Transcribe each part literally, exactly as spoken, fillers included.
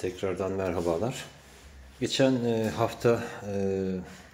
Tekrardan merhabalar. Geçen e, hafta e,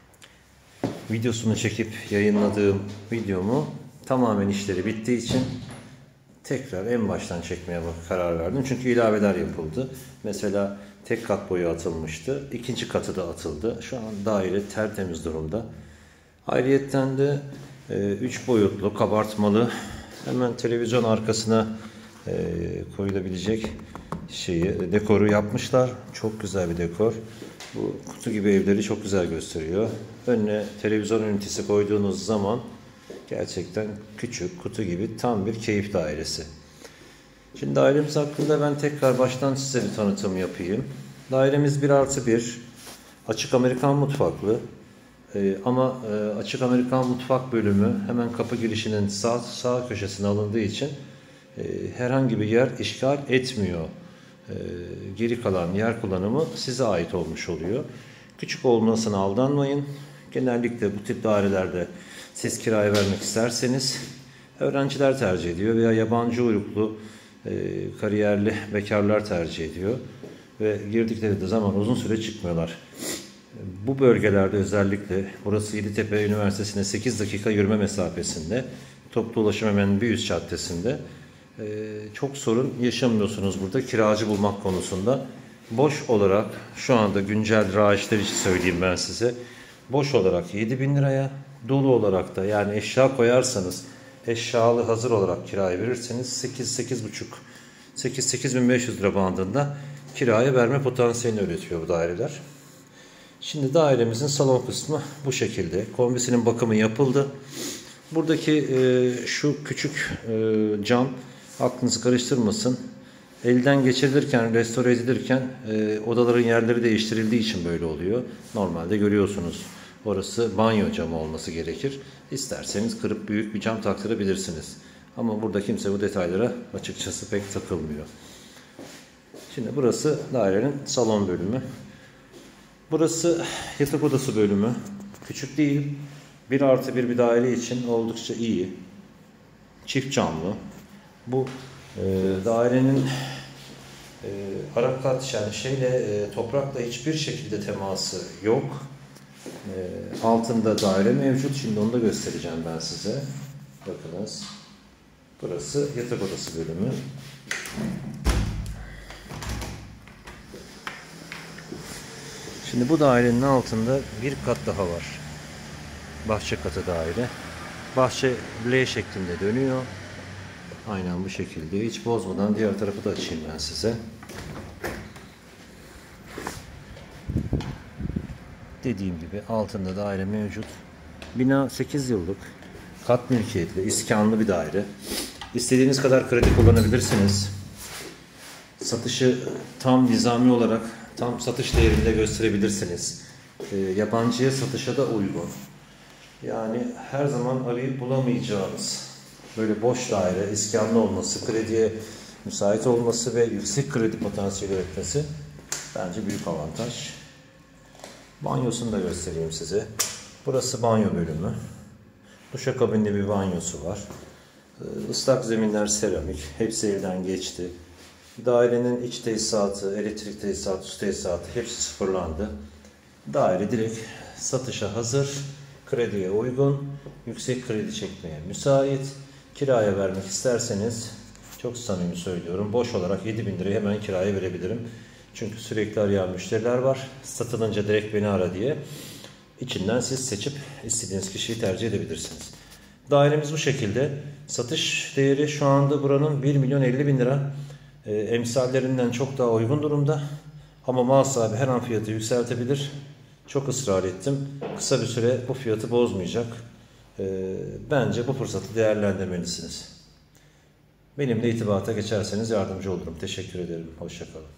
videosunu çekip yayınladığım videomu tamamen işleri bittiği için tekrar en baştan çekmeye karar verdim. Çünkü ilaveler yapıldı. Mesela tek kat boyu atılmıştı. İkinci katı da atıldı. Şu an daire tertemiz durumda. Ayrıyetten de e, üç boyutlu, kabartmalı, hemen televizyon arkasına e, koyulabilecek şeyi, dekoru yapmışlar. Çok güzel bir dekor. Bu kutu gibi evleri çok güzel gösteriyor. Önüne televizyon ünitesi koyduğunuz zaman gerçekten küçük, kutu gibi tam bir keyif dairesi. Şimdi dairemiz hakkında ben tekrar baştan size bir tanıtım yapayım. Dairemiz bir artı bir. Açık Amerikan mutfaklı. Ee, ama e, açık Amerikan mutfak bölümü hemen kapı girişinin sağ, sağ köşesine alındığı için e, herhangi bir yer işgal etmiyor. E, geri kalan yer kullanımı size ait olmuş oluyor. Küçük olmasına aldanmayın. Genellikle bu tip dairelerde siz kiraya vermek isterseniz öğrenciler tercih ediyor veya yabancı uyruklu e, kariyerli bekarlar tercih ediyor. Ve girdikleri de zaman uzun süre çıkmıyorlar. Bu bölgelerde özellikle burası Yeditepe Üniversitesi'ne sekiz dakika yürüme mesafesinde, toplu ulaşım hemen bir üst caddesinde. Ee, çok sorun yaşamıyorsunuz burada kiracı bulmak konusunda. Boş olarak şu anda güncel rağişler için söyleyeyim ben size. Boş olarak yedi bin liraya, dolu olarak da yani eşya koyarsanız eşyalı hazır olarak kiraya verirseniz sekiz sekiz buçuk sekiz sekiz bin beş yüz lira bandında kiraya verme potansiyelini üretiyor bu daireler. Şimdi dairemizin salon kısmı bu şekilde. Kombisinin bakımı yapıldı. Buradaki e, şu küçük e, cam aklınızı karıştırmasın. Elden geçirilirken, restore edilirken e, odaların yerleri değiştirildiği için böyle oluyor. Normalde görüyorsunuz orası banyo camı olması gerekir. İsterseniz kırıp büyük bir cam taktırabilirsiniz. Ama burada kimse bu detaylara açıkçası pek takılmıyor. Şimdi burası dairenin salon bölümü. Burası yatak odası bölümü. Küçük değil. bir artı bir bir daire için oldukça iyi. Çift camlı. Bu e, dairenin e, ara kat yani şeyle e, toprakla hiçbir şekilde teması yok. E, altında daire mevcut. Şimdi onu da göstereceğim ben size. Bakınız. Burası yatak odası bölümü. Şimdi bu dairenin altında bir kat daha var. Bahçe katı daire. Bahçe L şeklinde dönüyor. Aynen bu şekilde. Hiç bozmadan diğer tarafı da açayım ben size. Dediğim gibi altında daire mevcut. Bina sekiz yıllık. Kat mülkiyetli, iskanlı bir daire. İstediğiniz kadar kredi kullanabilirsiniz. Satışı tam nizami olarak tam satış değerinde gösterebilirsiniz. E, yabancıya satışa da uygun. Yani her zaman arayıp bulamayacağınız böyle boş daire, iskanlı olması, krediye müsait olması ve yüksek kredi potansiyeli üretmesi bence büyük avantaj. Banyosunu da göstereyim size. Burası banyo bölümü. Duşakabinli bir banyosu var. Islak zeminler seramik. Hepsi elden geçti. Dairenin iç tesisatı, elektrik tesisatı, su tesisatı hepsi sıfırlandı. Daire direkt satışa hazır, krediye uygun, yüksek kredi çekmeye müsait. Kiraya vermek isterseniz çok samimi söylüyorum boş olarak yedi bin liraya hemen kiraya verebilirim. Çünkü sürekli arayan müşteriler var. Satılınca direkt beni ara diye. İçinden siz seçip istediğiniz kişiyi tercih edebilirsiniz. Dairemiz bu şekilde. Satış değeri şu anda buranın bir milyon elli bin lira. E, emsallerinden çok daha uygun durumda. Ama mal sahibi her an fiyatı yükseltebilir. Çok ısrar ettim. Kısa bir süre bu fiyatı bozmayacak. E, bence bu fırsatı değerlendirmelisiniz. Benimle irtibata geçerseniz yardımcı olurum. Teşekkür ederim. Hoşça kalın.